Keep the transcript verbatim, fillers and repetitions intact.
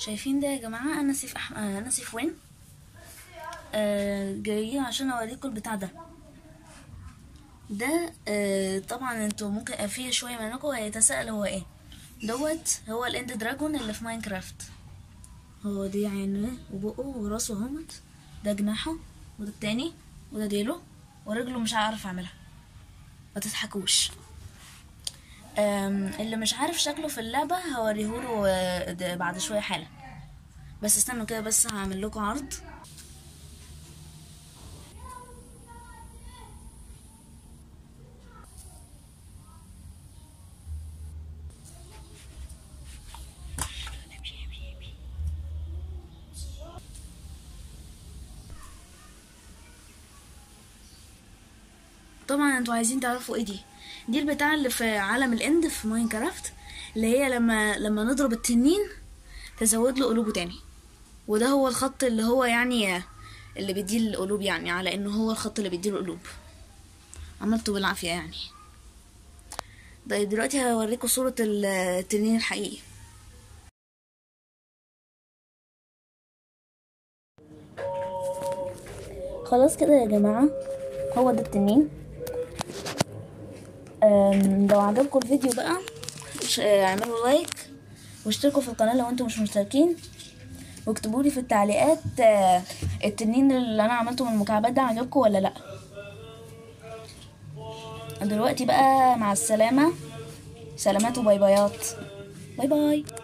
شايفين ده يا جماعه؟ انا سيف أح... آه، انا سيف وين آه جايين عشان اوريكم البتاع ده. ده آه طبعا انتوا ممكن في شويه منكم هيتساءل هو ايه دوت. هو الاند دراجون اللي في ماينكرافت. هو دي عينه وبقه وراسه اهمت، ده جناحه وده التاني وده ديله ورجله مش عارف اعملها، ما تضحكوش. اللي مش عارف شكله في اللعبة هوريهوله آه، ده بعد شوية حالا. بس استنوا كده، بس هعمل لكم عرض. طبعا انتوا عايزين تعرفوا ايه دي؟ دي البتاع اللي في عالم الاند في ماينكرافت، اللي هي لما لما نضرب التنين تزود له قلوبه تاني. وده هو الخط اللي هو يعني آه، اللي بيديه القلوب، يعني على انه هو الخط اللي بيديه القلوب. عملته بالعافية يعني. طيب دلوقتي هوريكم صورة التنين الحقيقي. خلاص كده يا جماعة، هو ده التنين. أم، لو عجبكم الفيديو بقى ش- اعملوا لايك واشتركوا في القناة لو انتم مش مشتركين، واكتبوا لي في التعليقات آه، التنين اللي انا عملته من المكعبات ده عجبكم ولا لا. دلوقتي بقى مع السلامة، سلامات وباي بايات. باي باي.